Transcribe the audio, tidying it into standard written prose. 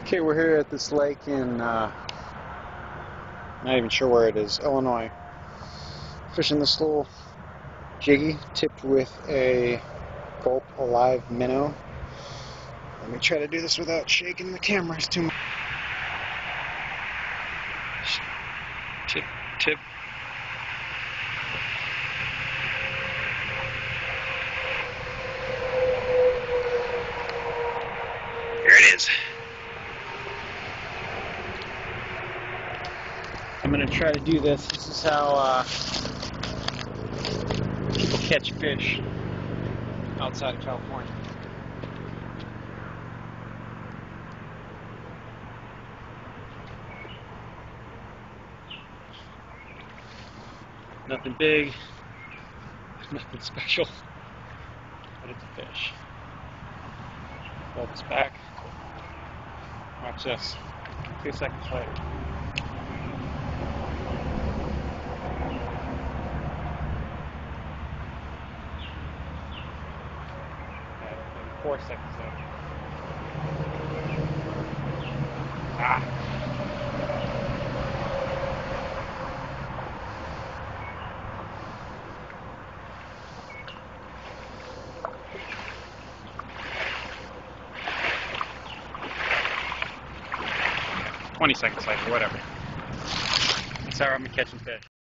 Okay, we're here at this lake in, not even sure where it is, Illinois. Fishing this little jiggy tipped with a gulp alive minnow. Let me try to do this without shaking the cameras too much. Tip, tip. Here it is. I'm going to try to do this. This is how people catch fish outside of California. Nothing big, nothing special, but it's a fish. Pull this back. Watch this. 2 seconds later. Okay, maybe 4 seconds later. Ah! 20 seconds later, whatever. That's how I'm catching fish.